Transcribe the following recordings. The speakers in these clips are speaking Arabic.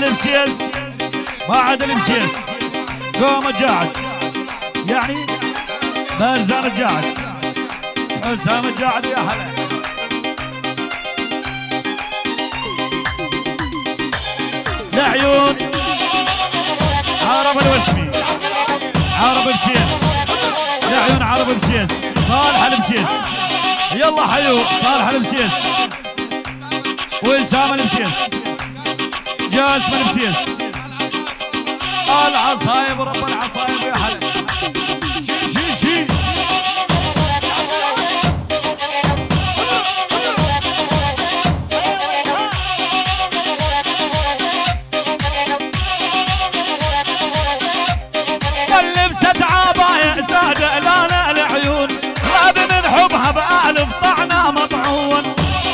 البسيس ما عاد البسيس قوم الجاعد يعني بارزان الجاعد حسام الجاعد يا هلا لعيون عرب الوشمي عرب البسيس لعيون عرب البسيس صالح البسيس يلا حيو صالح البسيس وسام البسيس جاسم البسيس العصايب رب العصايب يا هلا شي شي لبست عباية سادة لانا العيون غاب من حبها بألف طعنة مطعون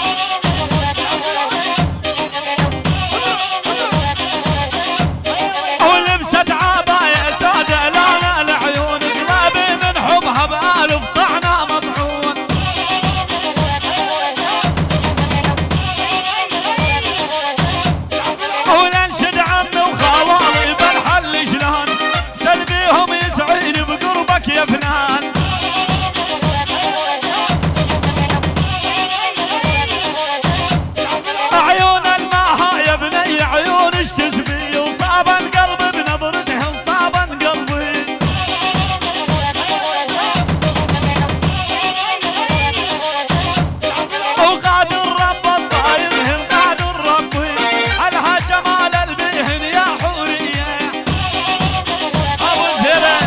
ولبست عباية سادة لانا العيون غاب من حبها بألف طعنة مطعون ولنشد عمي وخوالي بالحل شلون تلبيهم يسعين بقربك يا فنان عيون الماها يا بني عيون اش تسبي وصاب القلب بنظرتها وصاب قلبي وقادر رب الصايرهم قادر ربي على جمال البيهن يا حوريه ابو زهره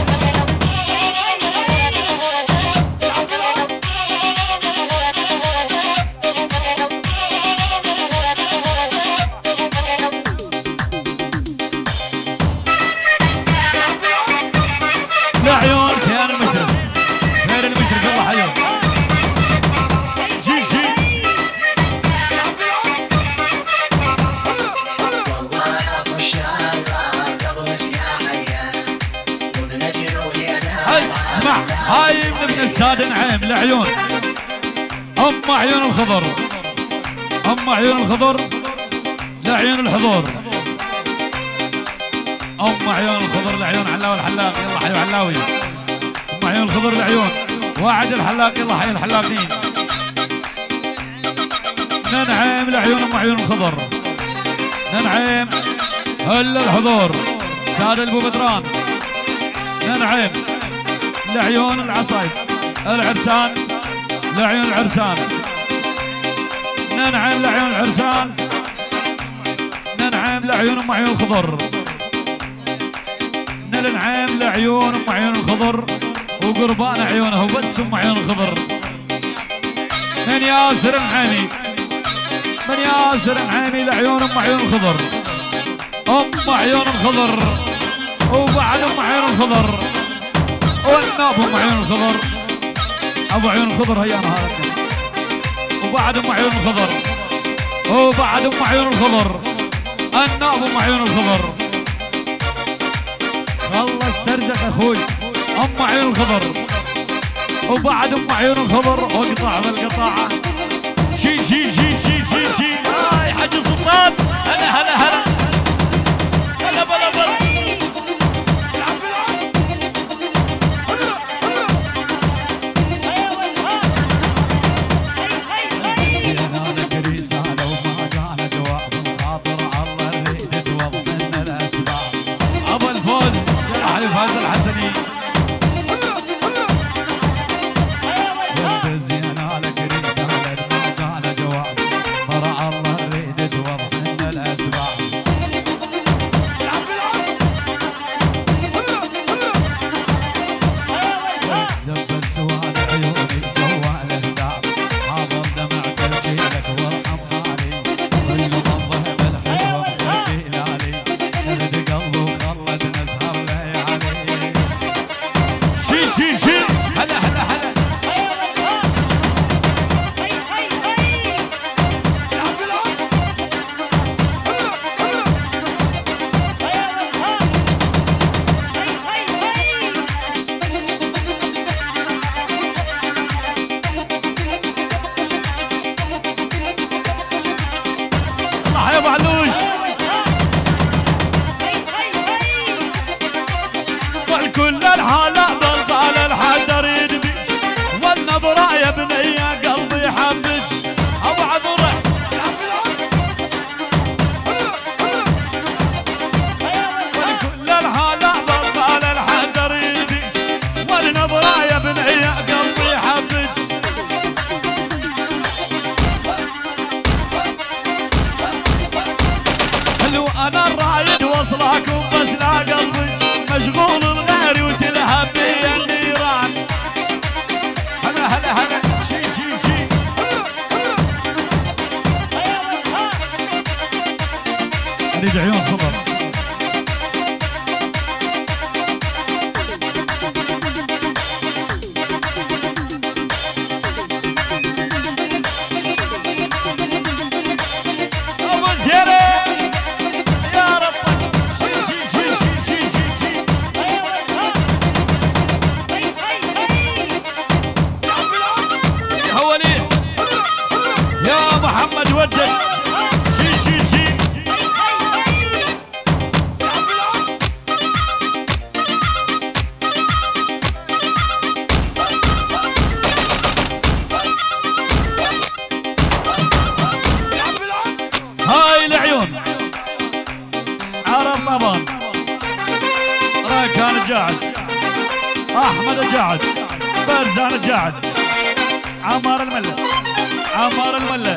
لعيون كيان المشرف خير المشرف الله حيوه جي جي اسمع هاي من ابن السادة نعيم لعيون ام عيون الخضر ام عيون الخضر لعيون الحضور ام عيون الخضر لعيون علاوي الحلاق يلا حيو علاوي ام عيون الخضر لعيون واحد الحلاق يلا حي الحلاقين ننعم لعيون ام عيون الخضر ننعم هل الحضور سادة البو بدران ننعم لعيون العصايب العرسان لعيون العرسان ننعم لعيون العرسان ننعم لعيون ام عيون الخضر ننعم لعيون ام عيون الخضر وقربان عيونه بس ام عيون الخضر من ياسر النعيمي من ياسر النعيمي لعيون ام عيون الخضر ام عيون الخضر وبعد ام عيون الخضر والناب ام عيون الخضر ابو عيون الخضر هيا هذا وبعد ام عيون الخضر وبعد ام عيون الخضر الناب ام عيون الخضر والله استرزق اخوي ام عيون الخضر وبعد ام عيون الخضر واقطع بالقطاعه شي شي شي شي شي شي هاي حاج سلطان هلا هلا هلا هلا بلا بلا فاز الحسني ولد الزين على كريم سالد ما كان جواب فرع الله الريد توضح انا الرايد وصلكم بس لا قلبي مشغول الغير وتلهب بي النيران. هلا هلا هلا شي شي شي اريد عيون خضر. هاي العيون عرب طبان راكان الجاعد احمد الجاعد برزان الجاعد عمار المله عمار المله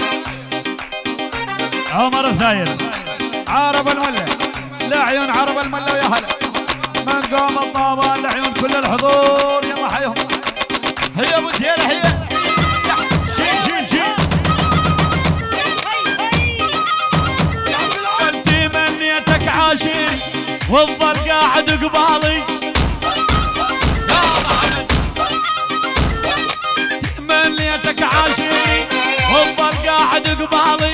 عمر الثاير عرب المله لعيون عرب المله ويا هلا من قام الطابان لعيون كل الحضور يلا حيهم. هي ابو زينه هي شيل شيل شيل انت منيتك عاشيري والظل قاعد قبالي يا محمد منيتك عاشيري والظل قاعد قبالي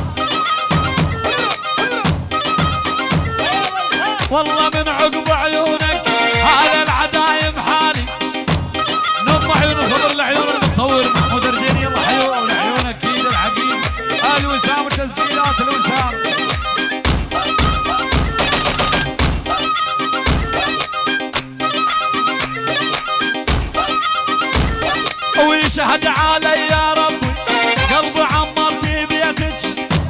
والله من عقب عيونك هذا العدايم حالي. نضم عيون الخضر لعيون المصور محمود الرجيني يلا حيو لعيون اكيد العقيد الوسام وتسجيلات الوسام. ويشهد علي يا ربي قلبي عمرتي بيتك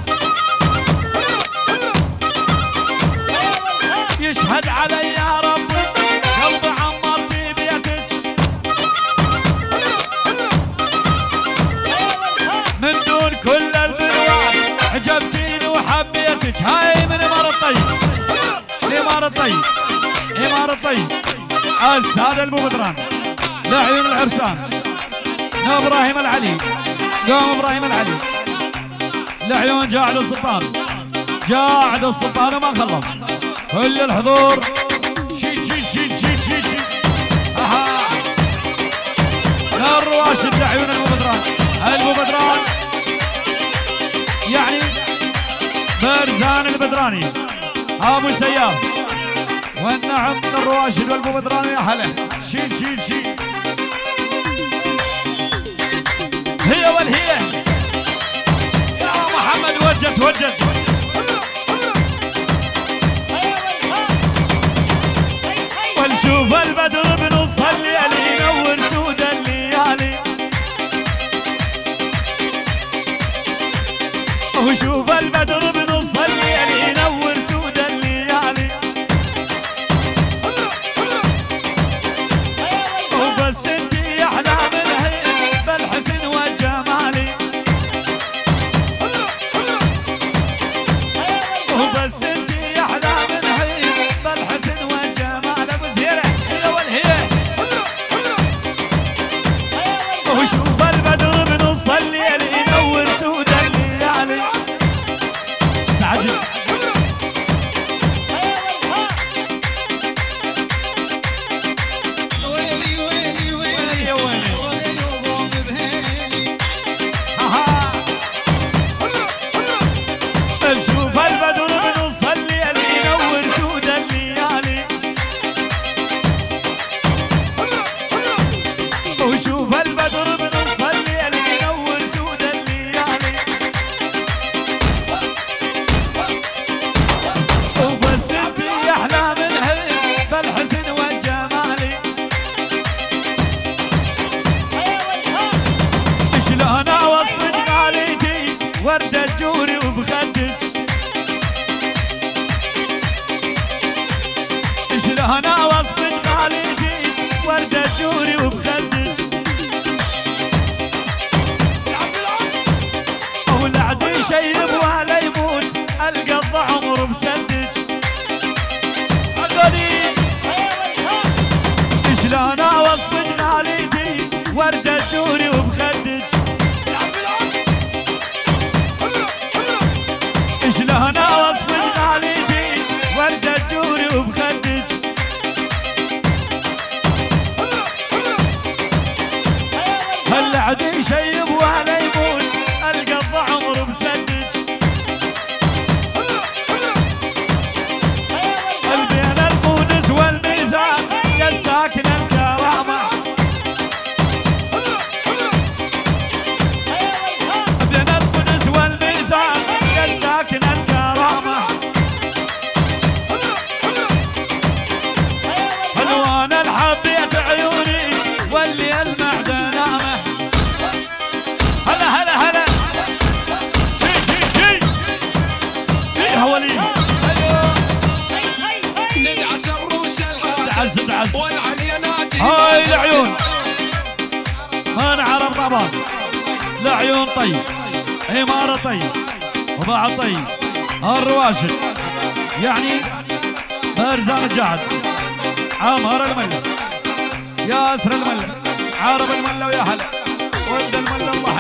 يشهد علي يا ربي قلبي عمرتي بيتك من دون كل البلوان عجبتيني وحبيتك. هاي من امار الطيب الامار الطيب امار الطيب السادة البوبدران لعيون العرسان ابراهيم العلي قام ابراهيم العلي لعيون جاعد السلطان جاعد السلطان وما خلص كل الحضور شي شي شي شي شي شي اها الرواشد لعيون البوبدران البوبدران يعني برزان البدراني ابو سياف والنعم الرواشد والبوبدران يا هلا شي شي شي هي والهي يا محمد وجت وجت ونشوف البدر بنص الليالي ينور سود الليالي وشوف البدر بنص الليالي ينور سود الليالي وبس انتي احلى من هي بالحسن والجمالي وبس انتي احلى من هي بالحسن والجمال. ابو زهيره هي والهي وشوف البدر بنص الليل ينور سود الليالي استعجل نشوف البدر بنص الليل ينور سود الليالي وشوف البدر بنص الليل ينور سود الليالي وبس انتي احلى من هي بالحسن والجمالي. شلون اوصفك غاليتي وردة جوري وبخدك شلون اوصفك غاليتي وردة جوري وبخدك والعدي شيب ولا يموت القضاء قضى عمر بسدج عقولي شلون اوصف جناليتي وردة دوري وبخدج شلون اوصف جناليتي وردة دوري وبخدج هلا عاد يشيب ولا يموت القضى عمر بسدج البين القدس والميثاق يا ساكن الكرامة بين القدس والميثاق يا ساكن الكرامة الوان الحبيت عيونك واللي المعدن نامه هلا هلا هلا شي ايه هولي ندعس الروس دعس دعس والعليانات هاي العيون انا عرب طبعا العيون طيب عمارة طيب وضاع طيب الرواشد يعني برزان الجعد عمار الملة ياسر الملة عرب الملة ويا هلا ولد الملة الله